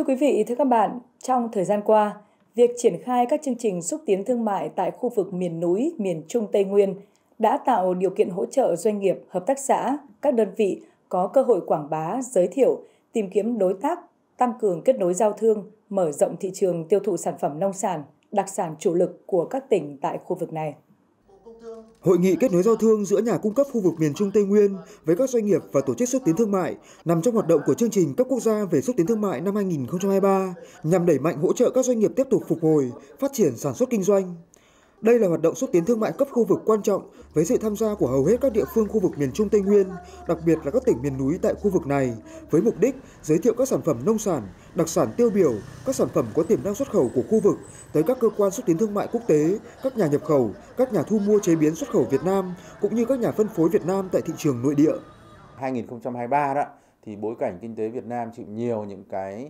quý vị, thưa các bạn, trong thời gian qua, việc triển khai các chương trình xúc tiến thương mại tại khu vực miền núi, miền Trung Tây Nguyên đã tạo điều kiện hỗ trợ doanh nghiệp, hợp tác xã, các đơn vị có cơ hội quảng bá, giới thiệu, tìm kiếm đối tác, tăng cường kết nối giao thương, mở rộng thị trường tiêu thụ sản phẩm nông sản, đặc sản chủ lực của các tỉnh tại khu vực này. Hội nghị kết nối giao thương giữa nhà cung cấp khu vực miền Trung Tây Nguyên với các doanh nghiệp và tổ chức xúc tiến thương mại nằm trong hoạt động của chương trình cấp quốc gia về xúc tiến thương mại năm 2023 nhằm đẩy mạnh hỗ trợ các doanh nghiệp tiếp tục phục hồi, phát triển sản xuất kinh doanh. Đây là hoạt động xúc tiến thương mại cấp khu vực quan trọng với sự tham gia của hầu hết các địa phương khu vực miền Trung Tây Nguyên, đặc biệt là các tỉnh miền núi tại khu vực này, với mục đích giới thiệu các sản phẩm nông sản, đặc sản tiêu biểu, các sản phẩm có tiềm năng xuất khẩu của khu vực tới các cơ quan xúc tiến thương mại quốc tế, các nhà nhập khẩu, các nhà thu mua chế biến xuất khẩu Việt Nam cũng như các nhà phân phối Việt Nam tại thị trường nội địa. 2023 đó thì bối cảnh kinh tế Việt Nam chịu nhiều những cái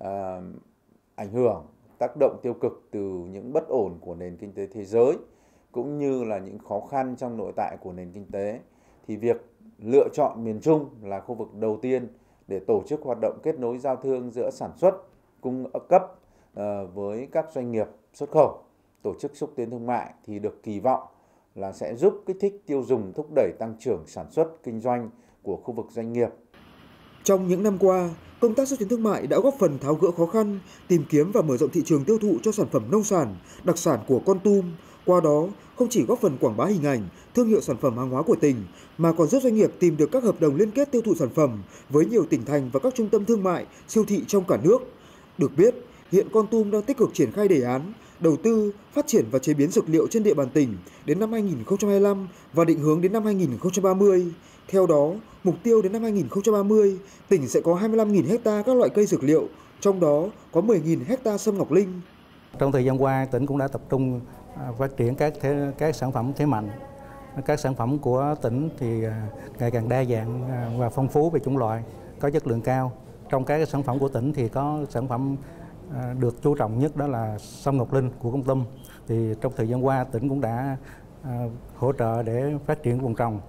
ảnh hưởng, tác động tiêu cực từ những bất ổn của nền kinh tế thế giới cũng như là những khó khăn trong nội tại của nền kinh tế, thì việc lựa chọn miền Trung là khu vực đầu tiên để tổ chức hoạt động kết nối giao thương giữa sản xuất, cung cấp với các doanh nghiệp xuất khẩu, tổ chức xúc tiến thương mại thì được kỳ vọng là sẽ giúp kích thích tiêu dùng, thúc đẩy tăng trưởng sản xuất kinh doanh của khu vực doanh nghiệp. Trong những năm qua, công tác xúc tiến thương mại đã góp phần tháo gỡ khó khăn, tìm kiếm và mở rộng thị trường tiêu thụ cho sản phẩm nông sản, đặc sản của Kon Tum. Qua đó, không chỉ góp phần quảng bá hình ảnh, thương hiệu sản phẩm hàng hóa của tỉnh, mà còn giúp doanh nghiệp tìm được các hợp đồng liên kết tiêu thụ sản phẩm với nhiều tỉnh thành và các trung tâm thương mại, siêu thị trong cả nước. Được biết, hiện Kon Tum đang tích cực triển khai đề án đầu tư, phát triển và chế biến dược liệu trên địa bàn tỉnh đến năm 2025 và định hướng đến năm 2030. Theo đó, mục tiêu đến năm 2030, tỉnh sẽ có 25.000 ha các loại cây dược liệu, trong đó có 10.000 ha sâm ngọc linh. Trong thời gian qua, tỉnh cũng đã tập trung phát triển các sản phẩm thế mạnh. Các sản phẩm của tỉnh thì ngày càng đa dạng và phong phú về chủng loại, có chất lượng cao. Trong các sản phẩm của tỉnh thì có sản phẩm được chú trọng nhất đó là sâm ngọc linh của Kon Tum. Thì trong thời gian qua, tỉnh cũng đã hỗ trợ để phát triển vùng trồng,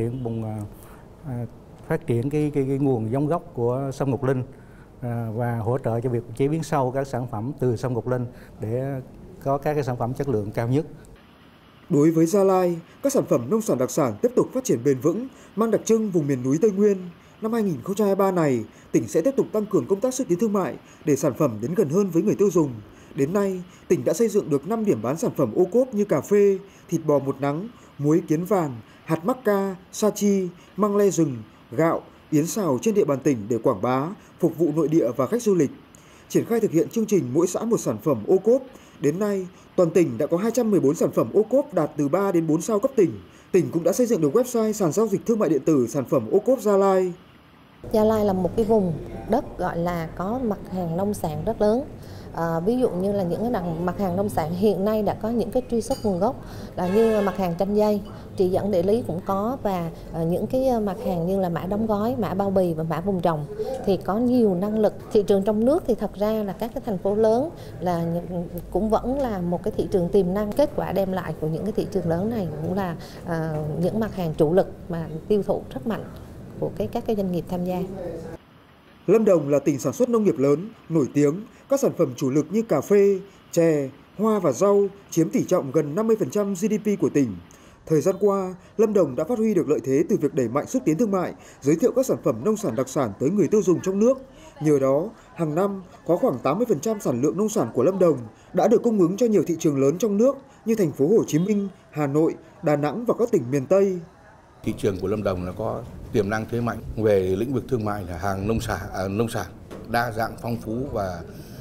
phát triển cái nguồn giống gốc của sâm ngọc linh và hỗ trợ cho việc chế biến sâu các sản phẩm từ sâm ngọc linh để có các cái sản phẩm chất lượng cao nhất. Đối với Gia Lai, các sản phẩm nông sản đặc sản tiếp tục phát triển bền vững, mang đặc trưng vùng miền núi Tây Nguyên. Năm 2023 này, tỉnh sẽ tiếp tục tăng cường công tác xúc tiến thương mại để sản phẩm đến gần hơn với người tiêu dùng. Đến nay, tỉnh đã xây dựng được 5 điểm bán sản phẩm ô cốp như cà phê, thịt bò một nắng, muối kiến vàng, hạt mắc ca, sa chi, măng le rừng, gạo, yến xào trên địa bàn tỉnh để quảng bá, phục vụ nội địa và khách du lịch. Triển khai thực hiện chương trình mỗi xã một sản phẩm ô cốp, đến nay, toàn tỉnh đã có 214 sản phẩm ô cốp đạt từ 3 đến 4 sao cấp tỉnh. Tỉnh cũng đã xây dựng được website sàn giao dịch thương mại điện tử sản phẩm ô cốp Gia Lai. Gia Lai là một cái vùng đất gọi là có mặt hàng nông sản rất lớn. Ví dụ như là những cái mặt hàng nông sản hiện nay đã có những cái truy xuất nguồn gốc là như mặt hàng chanh dây, chỉ dẫn địa lý cũng có, và những cái mặt hàng như là mã đóng gói, mã bao bì và mã vùng trồng thì có nhiều năng lực. Thị trường trong nước thì thật ra là các cái thành phố lớn là cũng vẫn là một cái thị trường tiềm năng. Kết quả đem lại của những cái thị trường lớn này cũng là những mặt hàng chủ lực mà tiêu thụ rất mạnh của các cái doanh nghiệp tham gia. Lâm Đồng là tỉnh sản xuất nông nghiệp lớn, nổi tiếng. Các sản phẩm chủ lực như cà phê, chè, hoa và rau chiếm tỷ trọng gần 50% GDP của tỉnh. Thời gian qua, Lâm Đồng đã phát huy được lợi thế từ việc đẩy mạnh xúc tiến thương mại, giới thiệu các sản phẩm nông sản đặc sản tới người tiêu dùng trong nước. Nhờ đó, hàng năm có khoảng 80% sản lượng nông sản của Lâm Đồng đã được cung ứng cho nhiều thị trường lớn trong nước như thành phố Hồ Chí Minh, Hà Nội, Đà Nẵng và các tỉnh miền Tây. Thị trường của Lâm Đồng là có tiềm năng thế mạnh về lĩnh vực thương mại là hàng nông sản đa dạng, phong phú và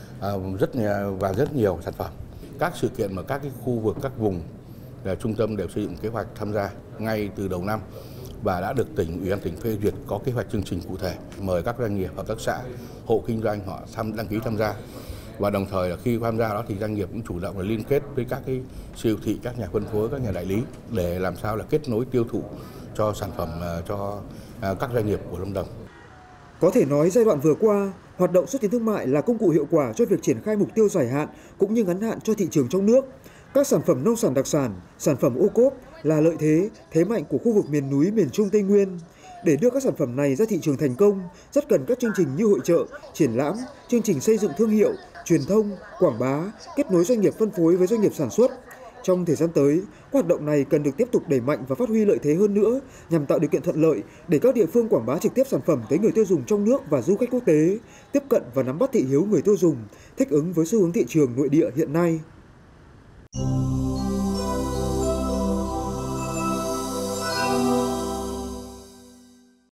rất nhiều sản phẩm. Các sự kiện mà các cái khu vực, các vùng trung tâm đều xây dựng kế hoạch tham gia ngay từ đầu năm và đã được Ủy ban tỉnh phê duyệt có kế hoạch chương trình cụ thể, mời các doanh nghiệp, hợp tác xã, hộ kinh doanh họ đăng ký tham gia. Và đồng thời là khi tham gia đó thì doanh nghiệp cũng chủ động là liên kết với các cái siêu thị, các nhà phân phối, các nhà đại lý để làm sao là kết nối tiêu thụ cho sản phẩm cho các doanh nghiệp của Lâm Đồng. Có thể nói giai đoạn vừa qua, hoạt động xúc tiến thương mại là công cụ hiệu quả cho việc triển khai mục tiêu dài hạn cũng như ngắn hạn cho thị trường trong nước. Các sản phẩm nông sản đặc sản, sản phẩm ô cốp là lợi thế, thế mạnh của khu vực miền núi, miền Trung Tây Nguyên. Để đưa các sản phẩm này ra thị trường thành công, rất cần các chương trình như hội chợ, triển lãm, chương trình xây dựng thương hiệu, truyền thông, quảng bá, kết nối doanh nghiệp phân phối với doanh nghiệp sản xuất. Trong thời gian tới, các hoạt động này cần được tiếp tục đẩy mạnh và phát huy lợi thế hơn nữa nhằm tạo điều kiện thuận lợi để các địa phương quảng bá trực tiếp sản phẩm tới người tiêu dùng trong nước và du khách quốc tế, tiếp cận và nắm bắt thị hiếu người tiêu dùng, thích ứng với xu hướng thị trường nội địa hiện nay.